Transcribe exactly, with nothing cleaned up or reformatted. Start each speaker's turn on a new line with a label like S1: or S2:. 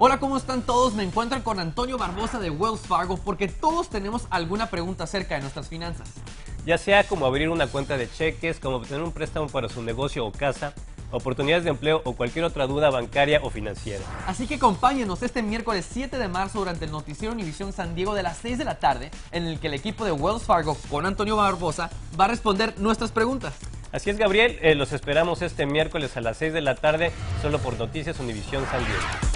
S1: Hola, ¿cómo están todos? Me encuentro con Antonio Barbosa de Wells Fargo porque todos tenemos alguna pregunta acerca de nuestras finanzas.
S2: Ya sea como abrir una cuenta de cheques, como obtener un préstamo para su negocio o casa, oportunidades de empleo o cualquier otra duda bancaria o financiera.
S1: Así que acompáñenos este miércoles siete de marzo durante el noticiero Univisión San Diego de las seis de la tarde, en el que el equipo de Wells Fargo con Antonio Barbosa va a responder nuestras preguntas.
S2: Así es, Gabriel, eh, los esperamos este miércoles a las seis de la tarde, solo por Noticias Univisión San Diego.